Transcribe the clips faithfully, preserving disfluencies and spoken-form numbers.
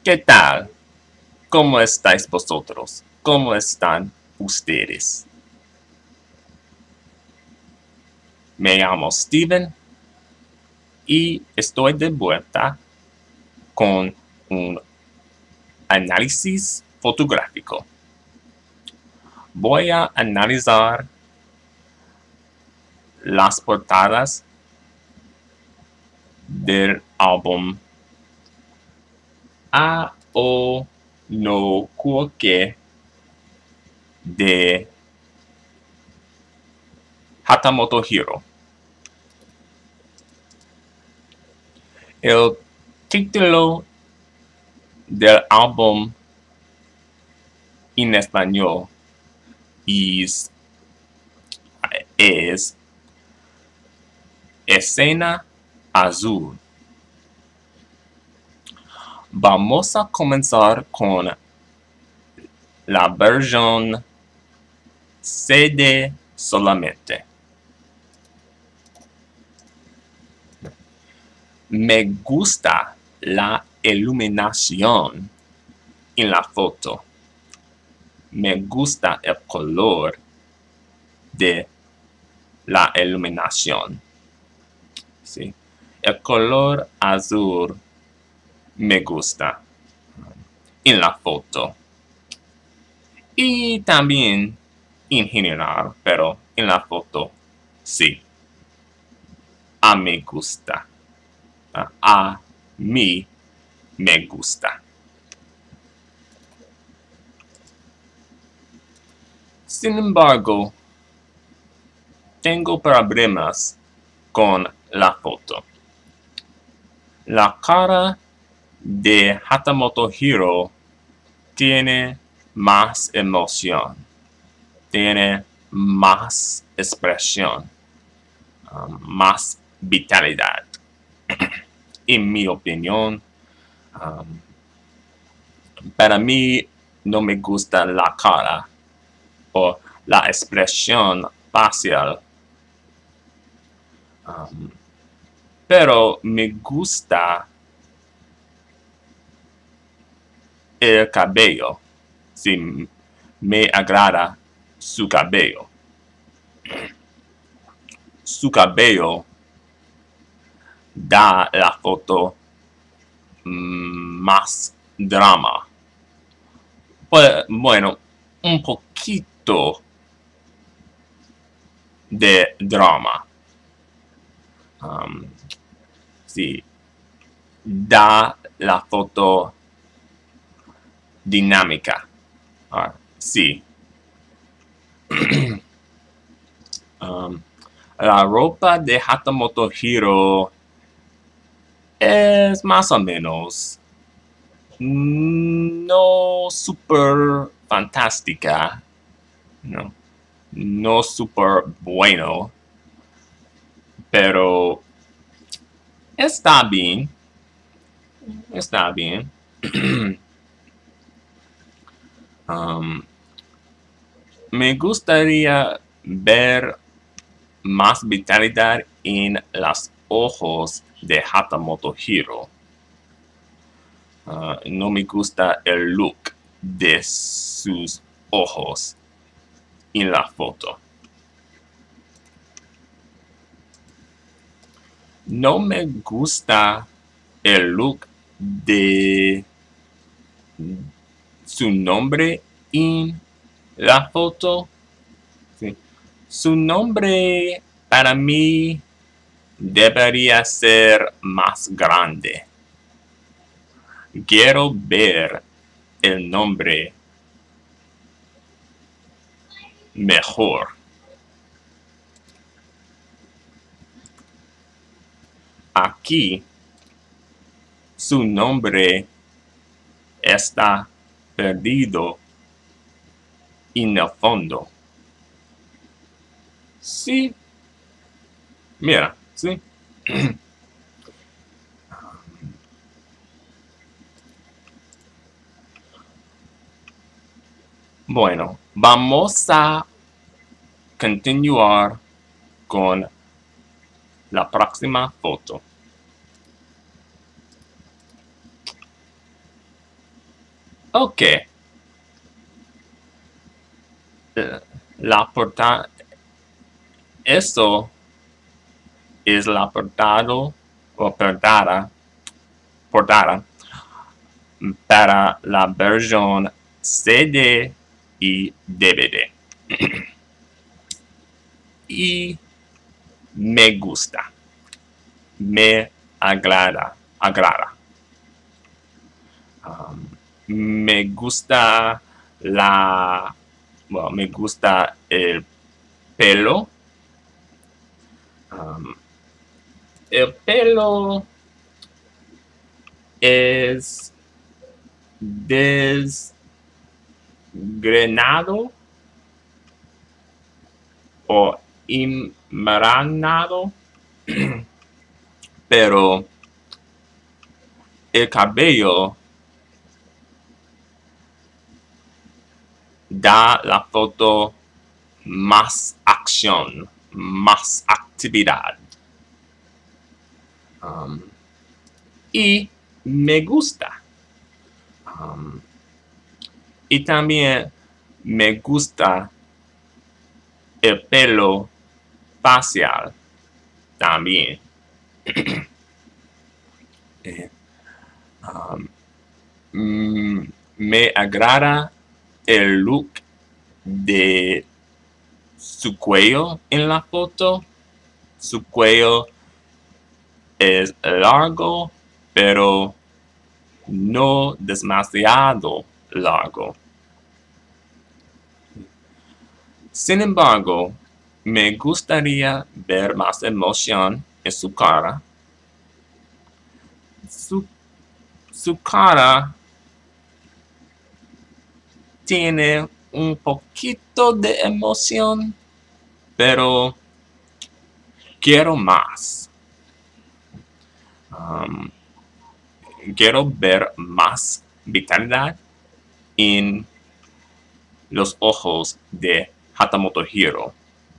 ¿Qué tal? ¿Cómo estáis vosotros? ¿Cómo están ustedes? Me llamo Steven y estoy de vuelta con un análisis fotográfico. Voy a analizar las portadas del álbum Ao no Kuoke de Hatamoto Hiro. El título del álbum en español es, es Escena Azul. Vamos a comenzar con la versión C D solamente. Me gusta la iluminación en la foto. Me gusta el color de la iluminación. ¿Sí? El color azul me gusta en la foto. Y también en general, pero en la foto sí. A me gusta. A mí me gusta. Sin embargo, tengo problemas con la foto. La cara de Hatamoto Hiro tiene más emoción, tiene más expresión, um, más vitalidad. En mi opinión, um, para mí no me gusta la cara o la expresión facial, um, pero me gusta el cabello. Sí, me agrada su cabello. Su cabello da la foto mmm, más drama. Pues, bueno, un poquito de drama. Um, sí, da la foto dinámica. Ah, sí. um, la ropa de Hatamoto Hiro es más o menos no super fantástica, no, no super bueno, pero está bien, está bien. um, me gustaría ver más vitalidad en los ojos de Hatamoto Hiro. Uh, no me gusta el look de sus ojos en la foto. No me gusta el look de su nombre en la foto. Sí. Su nombre para mí debería ser más grande. Quiero ver el nombre mejor. Aquí su nombre está perdido en el fondo. Sí. Mira, sí. Bueno, vamos a continuar con la próxima foto. Ok. La portada. Esto es la portada o portada, portada para la versión C D y D V D. Y me gusta. Me agrada. agrada. Um, me gusta la... Bueno, me gusta el pelo. Um, el pelo es desgrenado o enmarañado, pero el cabello da la foto más acción, más actividad. Um, y me gusta. Um, y también me gusta el pelo facial también. eh, um, mm, me agrada el look de su cuello en la foto. Su cuello es largo, pero no demasiado largo. Sin embargo, me gustaría ver más emoción en su cara. Su, su cara tiene un poquito de emoción, pero quiero más. Um, quiero ver más vitalidad en los ojos de Hatamoto Hiro.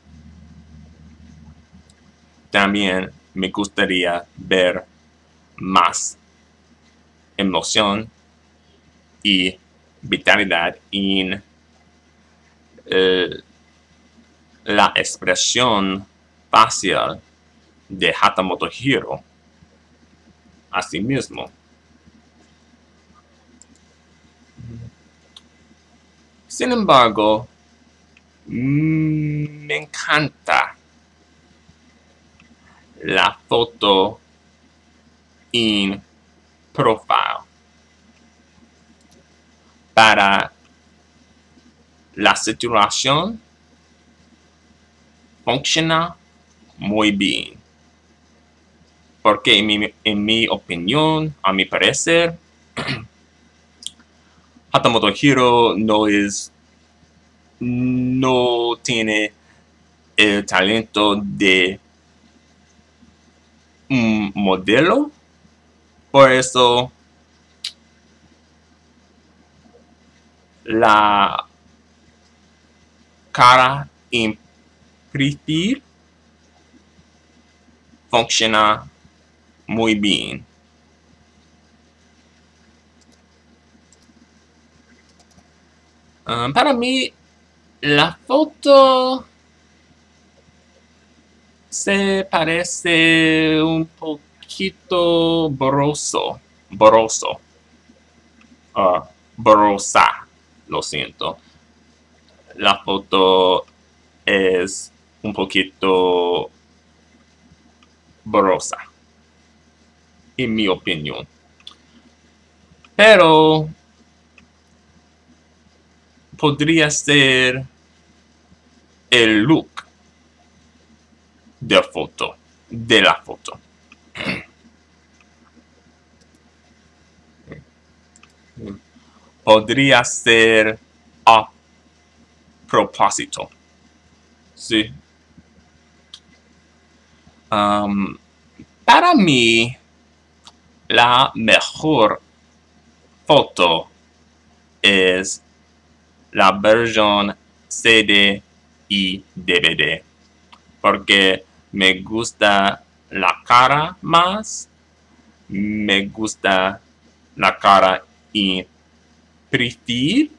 También me gustaría ver más emoción y vitalidad en eh, la expresión facial de Hatamoto Hiro. Asimismo, sin embargo, mmm, me encanta la foto en profile. Para la situación funciona muy bien. Porque en mi, en mi opinión, a mi parecer, Hatamoto Hiro no es, no tiene el talento de un modelo. Por eso la cara imprimir funciona muy bien. Um, para mí, la foto se parece un poquito borroso. Borroso. Uh, borrosa. Lo siento. La foto es un poquito borrosa, en mi opinión. Pero podría ser el look de foto, de la foto. Podría ser a propósito. Sí. Um, para mí, la mejor foto es la versión C D y D V D. Porque me gusta la cara más. Me gusta la cara en prefiero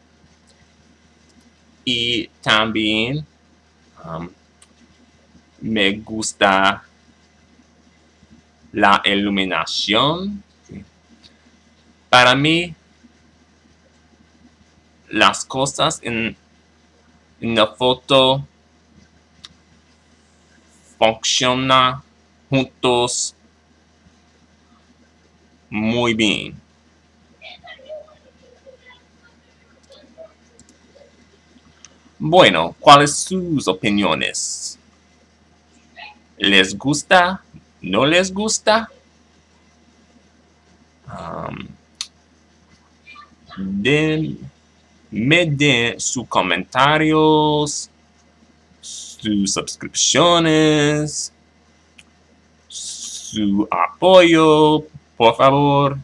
y también um, me gusta la iluminación. Para mí, las cosas en, en la foto funcionan juntos muy bien. Bueno, ¿cuáles sus opiniones? ¿Les gusta? ¿No les gusta? Um, den, me den sus comentarios, sus suscripciones, su apoyo, por favor.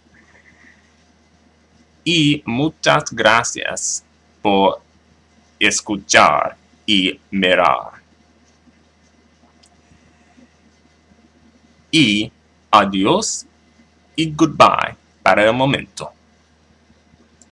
Y muchas gracias por escuchar y mirar. Y adiós y goodbye para el momento.